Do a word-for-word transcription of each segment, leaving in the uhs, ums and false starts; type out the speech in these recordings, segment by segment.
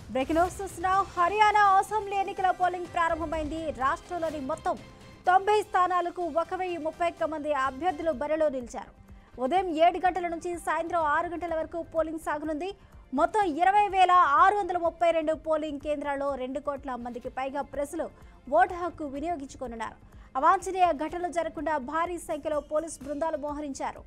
Breaking news చూస్తున్నాం. Haryana assembly ఎన్నికల polling ప్రారంభమైంది. రాష్ట్రంలోని మొత్తం తొంభై స్థానాలకు ఒక వెయ్యి ముప్పై ఒక్క మంది అభ్యర్థులు బరిలో నిలిచారు. ఉదయం ఏడు గంటల నుంచి సాయంత్రం ఆరు గంటల వరకు పోలింగ్ సాగనుంది. మొత్తం ఇరవై వేల ఆరు వందల ముప్పై రెండు పోలింగ్ కేంద్రాల్లో రెండు కోట్ల మందికి పైగా ప్రజలు ఓటు హక్కు వినియోగించుకోనున్నారు. అవాంఛనీయ ఘటనలు జరగకుండా భారీ సంఖ్యలో పోలీసు బృందాలు మోహరించారు.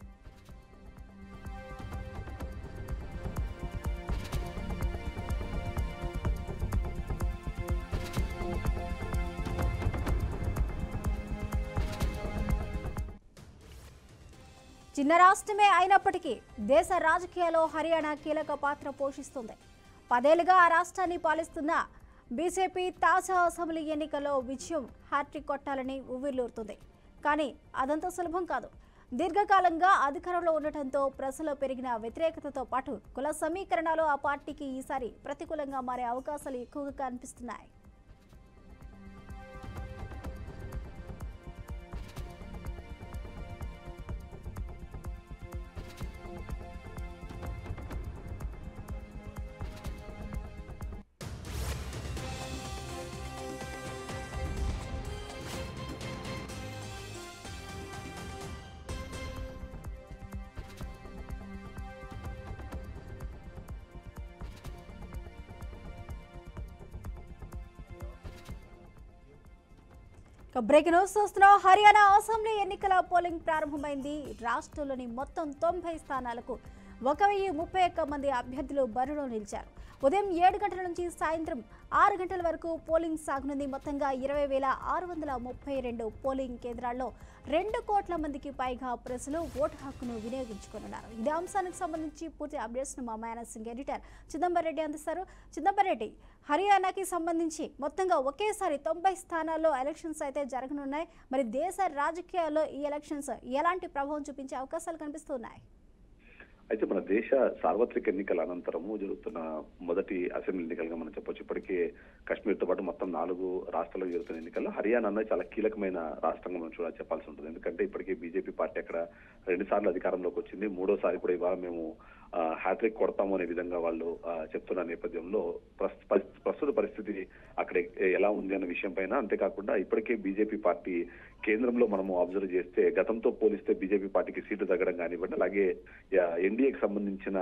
చిన్న రాష్ట్రమే అయినప్పటికీ దేశ రాజకీయాల్లో హర్యానా కీలక పాత్ర పోషిస్తుంది. పదేళ్లుగా ఆ రాష్ట్రాన్ని పాలిస్తున్న బీజేపీ తాజా అసెంబ్లీ ఎన్నికల్లో విజయం హ్యాట్రిక్ కొట్టాలని ఉవ్విళ్లూరుతుంది. కానీ అదంత సులభం కాదు. దీర్ఘకాలంగా అధికారంలో ఉండటంతో ప్రజల్లో పెరిగిన వ్యతిరేకతతో పాటు కుల సమీకరణాలు ఆ పార్టీకి ఈసారి ప్రతికూలంగా మారే అవకాశాలు ఎక్కువగా కనిపిస్తున్నాయి. బ్రేకింగ్ న్యూస్ చూస్తున్నాం. హర్యానా అసెంబ్లీ ఎన్నికల పోలింగ్ ప్రారంభమైంది. రాష్ట్రంలోని మొత్తం తొంభై స్థానాలకు ఒక వెయ్యి ముప్పై ఒక్క మంది అభ్యర్థులు బరిలో నిలిచారు. ఉదయం ఏడు గంటల నుంచి సాయంత్రం ఆరు గంటల వరకు పోలింగ్ సాగనుంది. మొత్తంగా ఇరవై వేల ఆరు వందల ముప్పై రెండు పోలింగ్ కేంద్రాల్లో రెండు కోట్ల మందికి పైగా ప్రజలు ఓటు హక్కును వినియోగించుకోనున్నారు. ఇదే అంశానికి సంబంధించి పూర్తి అప్డేట్స్ మా మేనేజింగ్ ఎడిటర్ చిదంబర్ రెడ్డి అందిస్తారు. చిదంబర్ రెడ్డి, హర్యానాకి సంబంధించి మొత్తంగా ఒకేసారి తొంభై స్థానాల్లో ఎలక్షన్స్ అయితే జరగనున్నాయి. మరి దేశ రాజకీయాల్లో ఈ ఎలక్షన్స్ ఎలాంటి ప్రభావం చూపించే అవకాశాలు కనిపిస్తున్నాయి? అయితే మన దేశ సార్వత్రిక ఎన్నికల అనంతరము జరుగుతున్న మొదటి అసెంబ్లీ ఎన్నికలుగా మనం చెప్పొచ్చు. ఇప్పటికే కాశ్మీర్తో పాటు మొత్తం నాలుగు రాష్ట్రాల్లో జరుగుతున్న ఎన్నికల్లో హర్యానా అన్నది చాలా కీలకమైన రాష్ట్రంగా మనం చూడాలి చెప్పాల్సి ఉంటుంది. ఎందుకంటే ఇప్పటికే బీజేపీ పార్టీ అక్కడ రెండు సార్లు అధికారంలోకి వచ్చింది. మూడోసారి కూడా ఇవాళ మేము హ్యాట్రిక్ కొడతాము అనే విధంగా వాళ్ళు చెప్తున్న నేపథ్యంలో ప్రస్తుత పరిస్థితి అక్కడ ఎలా ఉంది అన్న విషయం పైన, అంతేకాకుండా ఇప్పటికే బీజేపీ పార్టీ కేంద్రంలో మనము అబ్జర్వ్ చేస్తే గతంతో పోలిస్తే బీజేపీ పార్టీకి సీట్లు తగ్గడం కానివ్వండి, అలాగే ఎన్డీఏకి సంబంధించిన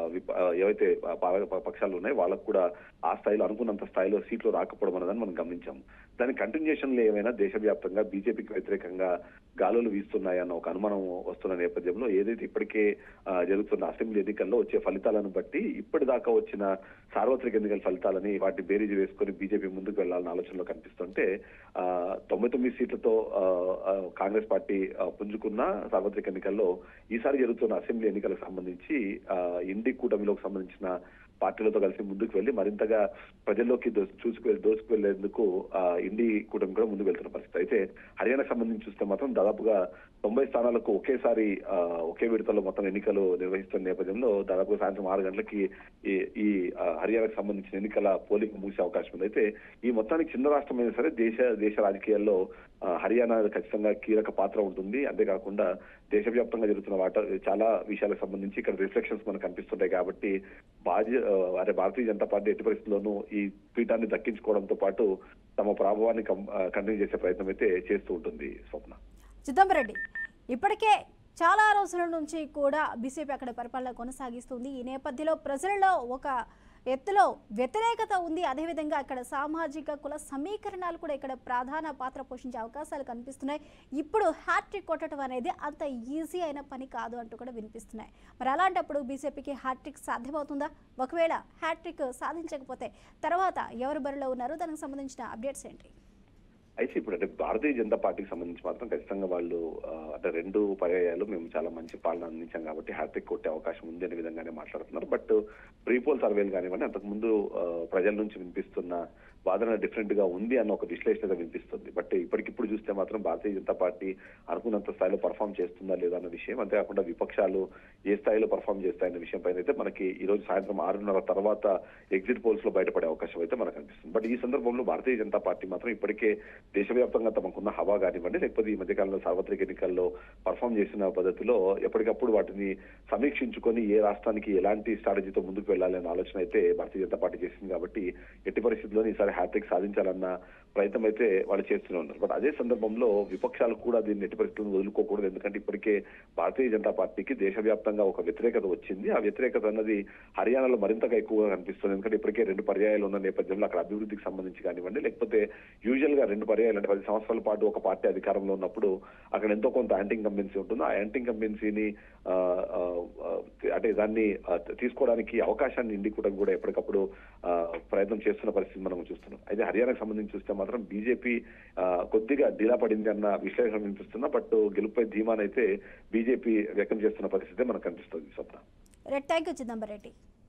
ఏవైతే పక్షాలు ఉన్నాయో వాళ్ళకు కూడా ఆ స్థాయిలో అనుకున్నంత స్థాయిలో సీట్లు రాకపోవడం అన్నదని మనం గమనించాము. దాని కంటిన్యూషన్లో ఏమైనా దేశవ్యాప్తంగా బీజేపీకి వ్యతిరేకంగా గాలులు వీస్తున్నాయన్న ఒక అనుమానం వస్తున్న నేపథ్యంలో ఏదైతే ఇప్పటికే జరుగుతున్న అసెంబ్లీ ఎన్నికల్లో వచ్చే ఫలితాలను బట్టి ఇప్పటిదాకా వచ్చిన సార్వత్రిక ఎన్నికల ఫలితాలని వాటి బేరీజు వేసుకొని బీజేపీ ముందుకు వెళ్లాలన్న ఆలోచనలో కనిపిస్తుంటే ఆ తొంభై తొమ్మిది సీట్లతో కాంగ్రెస్ పార్టీ పుంజుకున్న సార్వత్రిక ఎన్నికల్లో ఈసారి జరుగుతున్న అసెంబ్లీ ఎన్నికలకు సంబంధించి ఆ ఇండి కూటమిలోకి సంబంధించిన పార్టీలతో కలిసి ముందుకు వెళ్లి మరింతగా ప్రజల్లోకి చూసుకు దోసుకు వెళ్లేందుకు ఆ ఇండి కూటమి కూడా ముందుకు వెళ్తున్న పరిస్థితి. అయితే హర్యానాకు సంబంధించి చూస్తే మాత్రం దాదాపుగా తొంభై స్థానాలకు ఒకేసారి ఒకే విడతలో మొత్తం ఎన్నికలు నిర్వహిస్తున్న నేపథ్యంలో దాదాపుగా సాయంత్రం ఆరు గంటలకి ఈ ఈ హర్యానాకు సంబంధించిన ఎన్నికల పోలింగ్ ముగిసే అవకాశం ఉంది. అయితే ఈ మొత్తానికి చిన్న రాష్ట్రమైనా సరే దేశ దేశ రాజకీయాల్లో హర్యానా ఖచ్చితంగా కీలక పాత్ర ఉంటుంది. అంతేకాకుండా దేశవ్యాప్తంగా జరుగుతున్న వాట చాలా విషయాలకు సంబంధించి ఇక్కడ రిఫ్లెక్షన్స్ మనకు కనిపిస్తుంటాయి. కాబట్టి బాధ్య అదే భారతీయ జనతా పార్టీ ఎట్టి పరిస్థితుల్లోనూ ఈ పీఠాన్ని దక్కించుకోవడంతో పాటు తమ ప్రభావాన్ని కంటిన్యూ చేసే ప్రయత్నం అయితే చేస్తూ ఉంటుంది. స్వప్న. చిదంబర్ రెడ్డి, ఇప్పటికే చాలా రోజుల నుంచి కూడా బీజేపీ అక్కడ పరిపాలన కొనసాగిస్తుంది. ఈ నేపథ్యంలో ప్రజలలో ఒక ఎత్తులో వ్యతిరేకత ఉంది. అదేవిధంగా అక్కడ సామాజిక కుల సమీకరణాలు కూడా ఇక్కడ ప్రధాన పాత్ర పోషించే అవకాశాలు కనిపిస్తున్నాయి. ఇప్పుడు హ్యాట్రిక్ కొట్టడం అనేది అంత ఈజీ అయిన పని కాదు అంటూ కూడా వినిపిస్తున్నాయి. మరి అలాంటప్పుడు బీజేపీకి హ్యాట్రిక్ సాధ్యమవుతుందా? ఒకవేళ హ్యాట్రిక్ సాధించకపోతే తర్వాత ఎవరు బరిలో ఉన్నారు? దానికి సంబంధించిన అప్డేట్స్ ఏంటి? అయితే ఇప్పుడు అంటే భారతీయ జనతా పార్టీకి సంబంధించి మాత్రం ఖచ్చితంగా వాళ్ళు అంటే రెండు పర్యాయాలు మేము చాలా మంచి పాలన అందించాం కాబట్టి హ్యాట్రిక్ కొట్టే అవకాశం ఉంది అనే విధంగానే మాట్లాడుతున్నారు. బట్ ప్రీపోల్ సర్వేలు కానివ్వండి, అంతకుముందు ప్రజల నుంచి వినిపిస్తున్న వాదన డిఫరెంట్ గా ఉంది అన్న ఒక విశ్లేషణ వినిపిస్తుంది. బట్ ఇప్పటికిప్పుడు చూస్తే మాత్రం భారతీయ జనతా పార్టీ అనుకున్నంత స్థాయిలో పర్ఫామ్ చేస్తుందా లేదా అన్న విషయం, అంతేకాకుండా విపక్షాలు ఏ స్థాయిలో పర్ఫామ్ చేస్తాయన్న విషయం పైన అయితే మనకి ఈ రోజు సాయంత్రం ఆరున్నర తర్వాత ఎగ్జిట్ పోల్స్ లో బయటపడే అవకాశం అయితే మనకు అనిపిస్తుంది. బట్ ఈ సందర్భంలో భారతీయ జనతా పార్టీ మాత్రం ఇప్పటికే దేశవ్యాప్తంగా తమకున్న హవా కానివ్వండి, లేకపోతే ఈ మధ్యకాలంలో సార్వత్రిక ఎన్నికల్లో పర్ఫామ్ చేసిన పద్ధతిలో ఎప్పటికప్పుడు వాటిని సమీక్షించుకొని ఏ రాష్ట్రానికి ఎలాంటి స్ట్రాటజీతో ముందుకు వెళ్ళాలి అనే ఆలోచన అయితే భారతీయ జనతా పార్టీ చేసింది. కాబట్టి ఎట్టి పరిస్థితుల్లో ఈసారి హ్యాట్రిక్ సాధించాలన్న ప్రయత్నం అయితే వాళ్ళు చేస్తూనే ఉన్నారు. బట్ అదే సందర్భంలో విపక్షాలు కూడా దీన్ని ఎట్టి పరిస్థితులను వదులుకోకూడదు. ఎందుకంటే ఇప్పటికే భారతీయ జనతా పార్టీకి దేశవ్యాప్తంగా ఒక వ్యతిరేకత వచ్చింది. ఆ వ్యతిరేకత అన్నది హర్యానాలో మరింతగా ఎక్కువగా కనిపిస్తుంది. ఎందుకంటే ఇప్పటికే రెండు పర్యాయాలు ఉన్న నేపథ్యంలో అక్కడ అభివృద్ధికి సంబంధించి కానివ్వండి, లేకపోతే యూజువల్ గా రెండు పర్యాయాలు అంటే పది సంవత్సరాల పాటు ఒక పార్టీ అధికారంలో ఉన్నప్పుడు అక్కడ ఎంతో కొంత యాంటీ ఇన్కంబెన్సీ ఉంటుంది. ఆ యాంటీ ఇన్కంబెన్సీని అంటే దాన్ని తీసుకోవడానికి అవకాశాన్ని ఇండి కూడా కూడా ఎప్పటికప్పుడు ప్రయత్నం చేస్తున్న పరిస్థితి మనం చూస్తున్నాం. అయితే హర్యానాకు సంబంధించి చూస్తే మాత్రం బీజేపీ కొద్దిగా డీలా పడింది అన్న విశ్లేషణ వినిపిస్తున్నా, బట్ గెలుపుపై ధీమానైతే బీజేపీ వ్యక్తం చేస్తున్న పరిస్థితి మనకు కనిపిస్తుంది. స్వప్న. Thank you Chidambareddy.